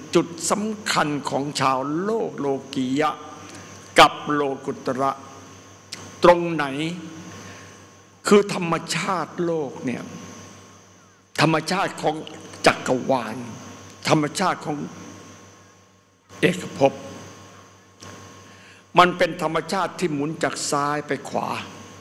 จุดสำคัญของชาวโลกโลกียะกับโลกุตระตรงไหนคือธรรมชาติโลกเนี่ยธรรมชาติของจักรวาลธรรมชาติของเอกภพมันเป็นธรรมชาติที่หมุนจากซ้ายไปขวา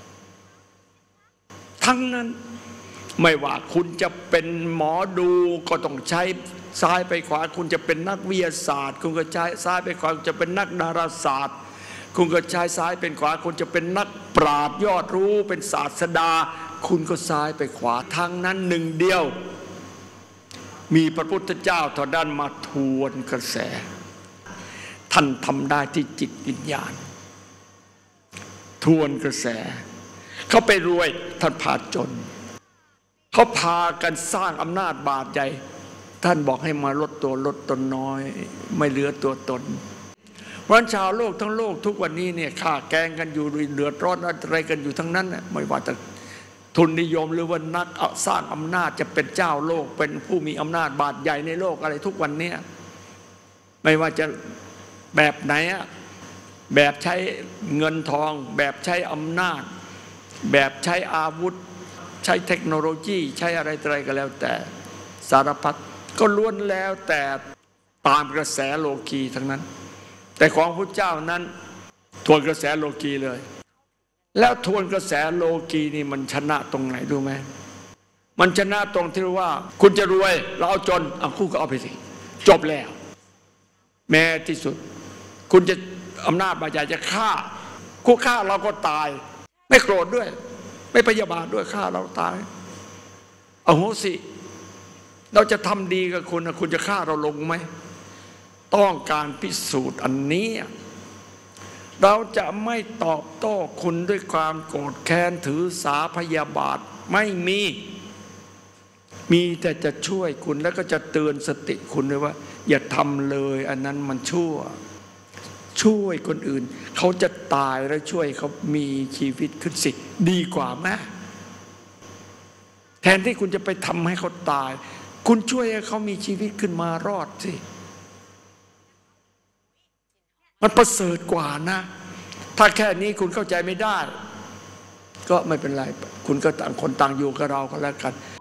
ทั้งนั้นไม่ว่าคุณจะเป็นหมอดูก็ต้องใช้ซ้ายไปขวาคุณจะเป็นนักวิทยาศาสตร์คุณก็ใช้ซ้ายไปขวาคุณจะเป็นนักดาราศาสตร์คุณก็ใช้ซ้ายเป็นขวาคุณจะเป็นนักปราชญ์ยอดรู้เป็นศาสดาคุณก็ซ้ายไปขวาทั้งนั้นหนึ่งเดียวมีพระพุทธเจ้าเท่านั้นมาทวนกระแสท่านทำได้ที่จิตวิญญาณทวนกระแสเขาไปรวยท่านพาจนเขาพากันสร้างอำนาจบาดใหญ่ท่านบอกให้มาลดตัวลดตนน้อยไม่เหลือตัวตนเพราะชาวโลกทั้งโลกทุกวันนี้เนี่ยฆ่าแกงกันอยู่เดือดร้อนอะไรกันอยู่ทั้งนั้นไม่ว่าจะทุนนิยมหรือว่านักสร้างอำนาจจะเป็นเจ้าโลกเป็นผู้มีอำนาจบาดใหญ่ในโลกอะไรทุกวันนี้ไม่ว่าจะแบบไหนแบบใช้เงินทองแบบใช้อำนาจแบบใช้อาวุธใช้เทคโนโลยีใช้อะไรก็แล้วแต่สารพัดก็ล้วนแล้วแต่ตามกระแสโลกีทั้งนั้นแต่ของพระเจ้านั้นทวนกระแสโลกีเลยแล้วทวนกระแสโลกีนี่มันชนะตรงไหนรู้ไหมมันชนะตรงที่ว่าคุณจะรวยเราเอาจนเอาคู่ก็เอาไปสิจบแล้วแม้ที่สุดคุณจะอำนาจบาดใหญ่จะฆ่าคู่ฆ่าเราก็ตายไม่โกรธด้วยไม่พยาบาทด้วยฆ่าเราตายอโหสิเราจะทำดีกับคุณคุณจะฆ่าเราลงไหมต้องการพิสูจน์อันนี้เราจะไม่ตอบโต้คุณด้วยความโกรธแค้นถือสาพยาบาทไม่มีแต่จะช่วยคุณแล้วก็จะเตือนสติคุณด้วยว่าอย่าทำเลยอันนั้นมันชั่วช่วยคนอื่นเขาจะตายแล้วช่วยเขามีชีวิตขึ้นสิดีกว่าไหมแทนที่คุณจะไปทำให้เขาตายคุณช่วยให้เขามีชีวิตขึ้นมารอดสิมันประเสริฐกว่านะถ้าแค่นี้คุณเข้าใจไม่ได้ก็ไม่เป็นไรคุณก็ต่างคนต่างอยู่กับเราก็แล้วกัน